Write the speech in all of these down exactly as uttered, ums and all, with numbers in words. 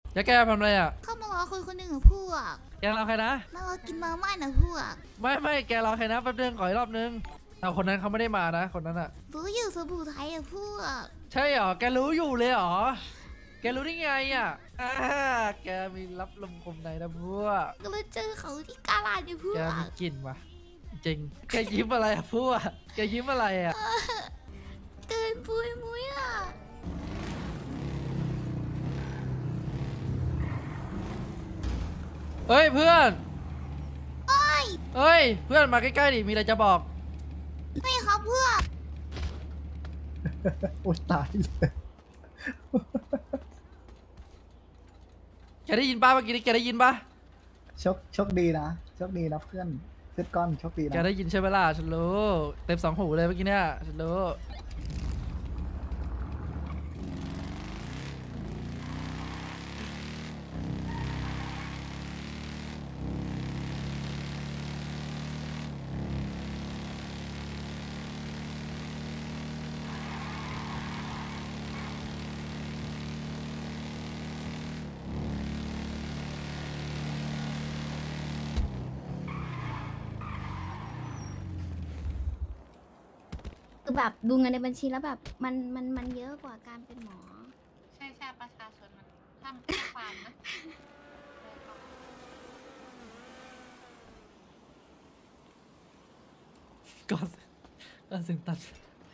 จะแกทำอะไรอ่ะเข้ามารอคนคนหนึ่งกับพวกแกรอใครนะมารอกินมาม่านะพวกไม่ไม่แกรอใครนะแป๊บนึงขออีกรอบนึงเอาคนนั้นเขาไม่ได้มานะคนนั้นอ่ะรู้อยู่สบู่ไทยอะพวกใช่เหรอแกรู้อยู่เลยเหรอแกรู้ได้ไงอ่ะแกมีรับลมคมในนะพวกก็เลยเจอเขาที่กาลาดอยู่พวกแกมีกลิ่นวะจริงแกยิ้มอะไรอ่ะพวกแกยิ้มอะไรอ่ะเกินปุยมุ้ยอะเฮ้ยเพื่อนเฮ้ยเฮ้ยเพื่อนมาใกล้ๆดิมีอะไรจะบอกไม่ครับเพื่อนโอ้ตายเลยแกได้ยินป่ะเมื่อกี้นี้แกได้ยินป่ะโชคโชคดีนะโชคดีนะเพื่อนเพื่อนก้อนโชคดีนะแกได้ยินใช่ไหมล่ะฉันรู้เต็มสองหูเลยเมื่อกี้เนี่ยฉันรู้คือแบบดูเงินในบัญชีแล้วแบบมันมันมันเยอะกว่าการเป็นหมอใช่ใช่ประชาชนมันทำเพื่อความนะก็ก็สึงตัด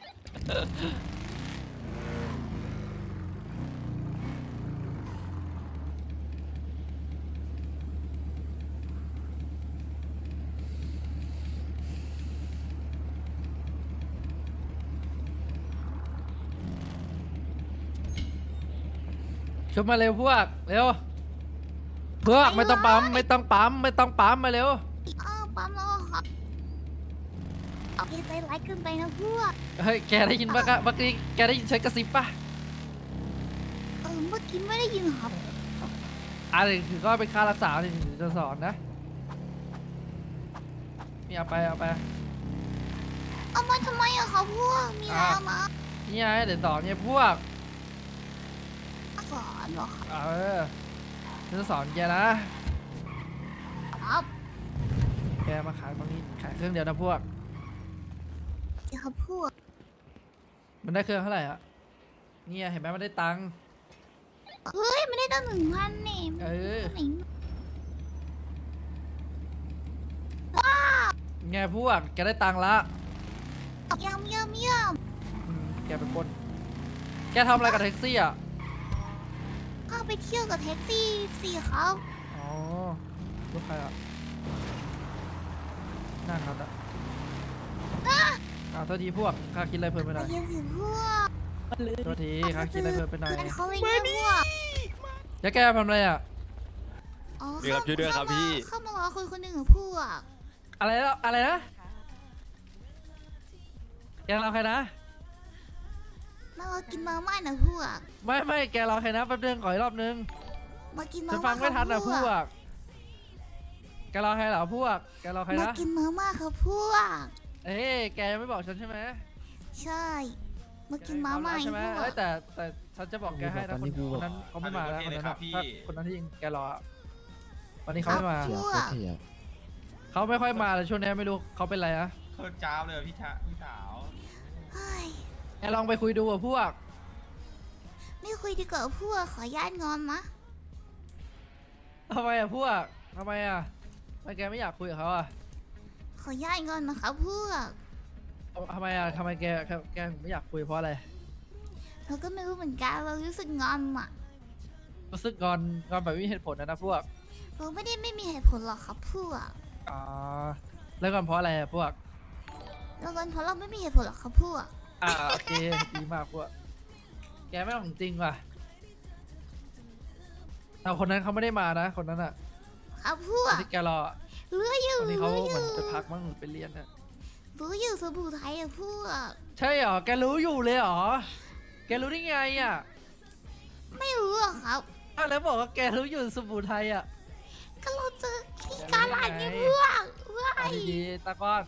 ชุบมาเร็วพวกเร็วพวกไม่ต้องปั๊มไม่ต้องปั๊มไม่ต้องปั๊มมาเร็วอ้าวปั๊มแล้วครับเอาใจร้ายเกินไปนะพวกเฮ้ยแกได้ยินปะกะเมื่อกี้แกได้ยินฉันกระซิบปะเออเมื่อกี้ไม่ได้ยินครับอะไรคือก็เป็นค่ารักษาที่จะสอนนะนี่เอาไปเอาไปเอามาทำไมอะครับพวกมีอะไรเอามานี่ไงเดี๋ยวสอนเนี่ยพวกสอนเหรอครับเออฉันจะสอนแกนะครับแกมาขายตรงนี้ขายเครื่องเดียวนะพวกเดี๋ยวครับพวกมันได้เครื่องเท่าไหร่อ่ะนี่เห็นไหมมันได้ตังค์เฮ้ยไม่ได้ตั้งหนึ่งพันนี่เออว้าไงพวกแกได้ตังค์ละยำยำยำแกเป็นคนแกทำอะไรกับแท็กซี่อ่ะก็ไปเที่ยวกับแท็กซี่สิครับอ๋อรถใครอ่ะน่าครับอ่ะอ้าวโทษทีพวกข้าคิดอะไรเพิ่มไปหน่อยเย็นสิพวกโทษทีข้าคิดอะไรเพิ่มไปหน่อยเขาเลยเงี้ยพวกจะแกทำอะไรอ่ะอ๋อครับช่วยด้วยครับพี่เข้ามารอคนคนหนึ่งกับพวกอะไรแล้วอะไรนะแกรอใครนะมารอกินมาม่านะพวกไม่ไม่แกรอใครนะแป๊บนึงขออีกรอบนึงมากินมาม่าฉันฟังไม่ทันอ่ะพวกแกรอใครเหรอพวกแกรอใครนะมากินมาม่าครับพวกเอ๊ะแกยังไม่บอกฉันใช่ไหมใช่มากินมาม่าใช่ไหมแต่แต่ฉันจะบอกแกให้นะคนนั้นเขาไม่มาแล้วคนนั้นถ้าคนนั้นที่ยิงแกรอวันนี้เขาไม่มาเขาไม่ค่อยมาเลยช่วงนี้ไม่รู้เขาเป็นไรนะเขาจ้าเลยพี่ชาพี่สาวแกลองไปคุยดูกับพวกไม่คุยดีกว่าพวกขอญาตงอนนะทำไมอะพวกทำไมอะทำไมแกไม่อยากคุยกับเขาอะขอญาตงอนนะครับพวกทำไมอะทำไมแกแกไม่อยากคุยเพราะอะไรเราก็ไม่รู้เหมือนกันเรารู้สึกงอนอะรู้สึกงอนงอนแบบไม่มีเหตุผลนะนะพวกเราไม่ได้ไม่มีเหตุผลหรอกครับพวกอ๋อแล้วงอนเพราะอะไรอะพวกเรางอนเพราะเราไม่มีเหตุผลหรอกครับพวกอ่าโอเคดีมากพวกแกไม่ต้องจริงว่ะแต่คนนั้นเขาไม่ได้มานะคนนั้นอะครับพวกที่แกรอรู้อยู่วันนี้เขาเหมือนไปพักมั้งไปเรียนอะรู้อยู่สบู่ไทยอะพวกใช่เหรอแกรู้อยู่เลยเหรอแกรู้ได้ไงอะไม่รู้หรอกครับแล้วบอกว่าแกรู้อยู่สบู่ไทยอะก็เราเจอที่กาลาดนี่พวกเว้ยดีตาก้อน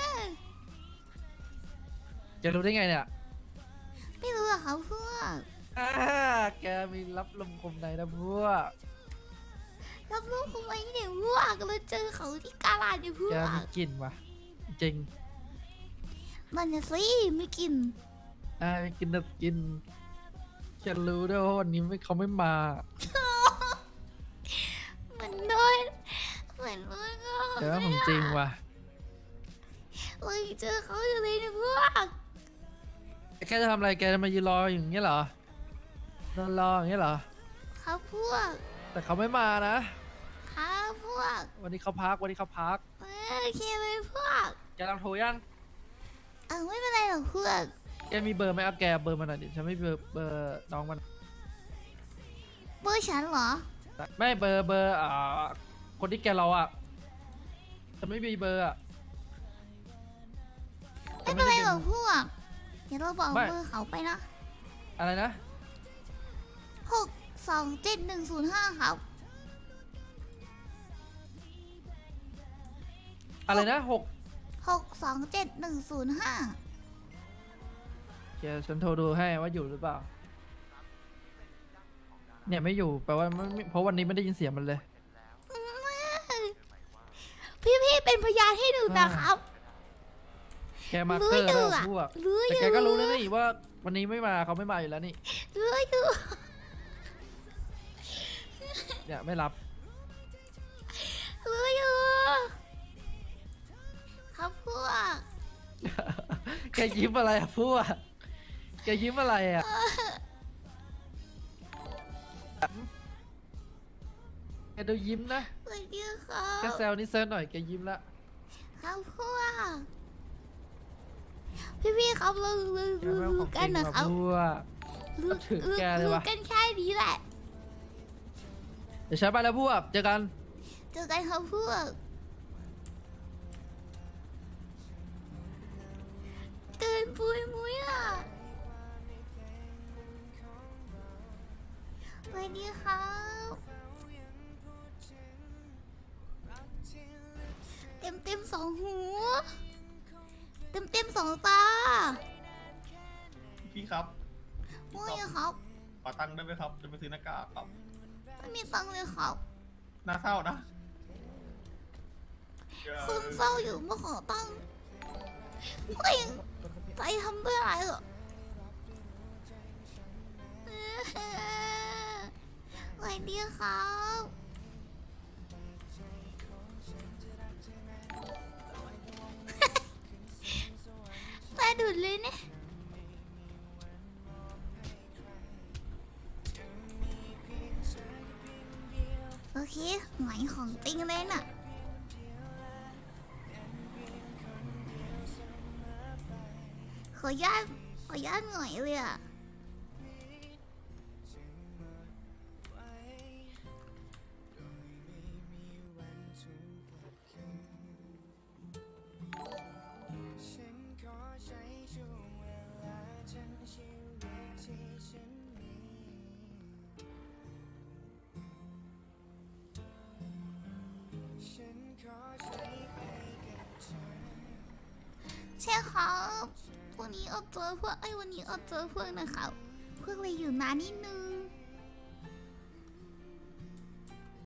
แกรู้ได้ไงเนี่ยไม่รู้หรอกครับพวกออ่าแกมีรับลมคมในนะพวกรับรู้เขาไหมเนี่ยพวกเราเจอเขาที่กาลาดเนี่ยพวแกกมีกลิ่นว่ะจริงมันจะสิไม่กินอ่ามีกลิ่นแบบกลิ่นฉันรู้ด้วยว่าวันนี้ไม่เขาไม่มาเหมือนโดนเหมือนโดนก็แต่ว่าของจริงว่ะเลยเจอเขาอยู่เลยนะพวกแกจะทำอะไรแกจะมายืนรออย่างเงี้ยเหรอ นอนรออย่างเงี้ยเหรอเขาพวกแต่เขาไม่มานะเขาพวกวันนี้เขาพักวันนี้เขาพักเออโอเคเลยพวกแกลองโทรยังเออไม่เป็นไรหรอกพวกแกมีเบอร์ไหมเอาแกเบอร์มาหน่อยดิฉันไม่มีเบอร์เบอร์น้องมันเบอร์ฉันเหรอไม่เบอร์เบอร์อ่าคนที่แกเราอ่ะฉันไม่มีเบอร์อ่ะไม่เป็นไรหรอกพวก เดี๋ยวเราบอกไม่เบอร์เขาไปนะอะไรนะหกสองเจ็ดหนึ่งศูนย์ห้าครับอะไรนะหกหกสองเจ็ดหนึ่งศูนย์ห้าเดี๋ยวฉันโทรดูให้ว่าอยู่หรือเปล่า เนี่ยไม่อยู่แปลว่าไม่ไม่เพราะวันนี้ไม่ได้ยินเสียงมันเลยพี่พี่ๆเป็นพยานให้ดูนะครับแกมารู้เกอร์อแล้ยู่วอะพวกรู้อแต่ยู่แกก็รู้แล้วนี่ว่าวันนี้ไม่มาเขาไม่มาอยู่แล้วนี่รู้อยู่เนี่ยไม่รับรู้อยู่ครับพวกแกยิ้มอะไรอ่ะพวกแกยิ้มอะไรอ่ะแกดูยิ้มนะสวัสดีครัแกบแซวนิดเซอร์หน่อยแกยิ้มละครับพวก พี่พี่ๆครับเราเราแกรู้ไม่เอาขรู้องจกัรินงนะมาครับพวกรู้ถึงรู้แกเลยวะรู้กันแค่นี้แหละเดี๋ยวใช้ไปแล้วพวกเจอกันเจอกันครับพวกเกินปุยมุ้ยอ่ะสวัสดีครับเต็มเต็มสองหูเต็มเต็มสองตาพี่ครับมุ้ยครับขอตังค์ได้ไหมครับ จะไปซื้อหน้ากากครับไม่มีตังค์เลยครับน่าเศร้านะคุณเศร้าอยู่มาขอตังค์เฮ้ยใจทำด้วยอะไรเหรอสวัสดีครับตาดุดเลยเนี่ยโอเคหงายของจริงเลยน่ะขอญาตขอญาตหน่อยเลยอ่ะใช่ครับวันนี้เอาเจอเพื่อนไอ้ยวันนี้เอาเจอเพื่อนนะครับเพื่อนเลยอยู่นานนิดนึง